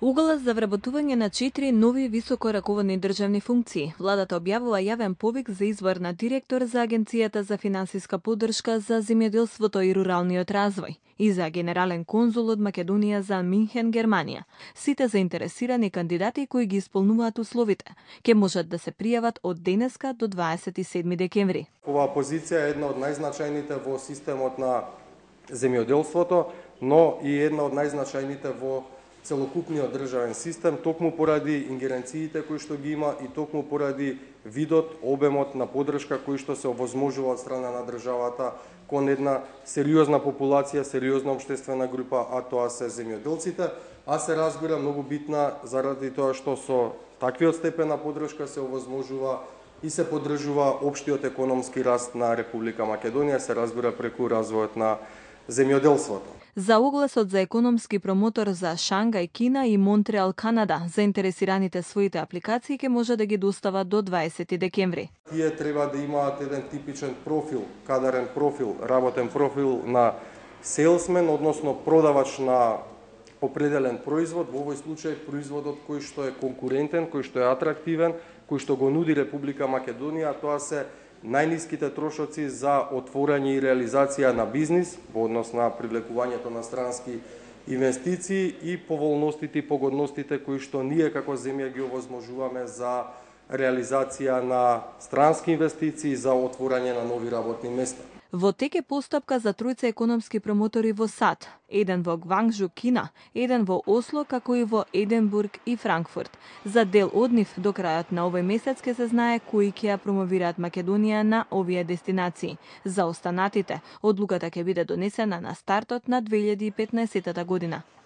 Уголас за вработување на 4 нови високо раководни државни функции. Владата објавува јавен повик за избор на директор за Агенцијата за финансиска поддршка за земјоделството и руралниот развој и за генерален конзул од Македонија за Минхен, Германија. Сите заинтересирани кандидати кои ги исполнуваат условите ќе можат да се пријават од денеска до 27 декември. Оваа позиција е една од најзначајните во системот на земјоделството, но и една од најзначајните во целокупниот државен систем, токму поради ингеренциите кои што ги има и токму поради видот, обемот на поддршка кои што се овозможува од страна на државата кон една сериозна популација, сериозна општествена група, а тоа се земјоделците, а се разбира многу битна заради тоа што со таквиот степен на поддршка се овозможува и се поддржува општиот економски раст на Република Македонија, се разбира преку развојот на земјоделството. За огласот за економски промотор за Шангај, Кина и Монтреал, Канада, заинтересираните своите апликации ќе може да ги достават до 20 декември. Тие треба да имаат еден типичен профил, кадарен профил, работен профил на селсмен, односно продавач на определен производ, во овој случај производот кој што е конкурентен, кој што е атрактивен, кој што го нуди Република Македонија, тоа се најниските трошоци за отворање и реализација на бизнис во однос на привлекувањето на странски инвестиции и поволностите и погодностите кои што ние како земја ги овозможуваме за реализација на странски инвестиции за отворање на нови работни места. Во тек е постапка за тројца економски промотори во САД, еден во Гвангжу, Кина, еден во Осло, како и во Единбург и Франкфурт. За дел од нив до крајот на овој месец ќе се знае кои ќе ја промовираат Македонија на овие дестинации. За останатите, одлуката ќе биде донесена на стартот на 2015 година.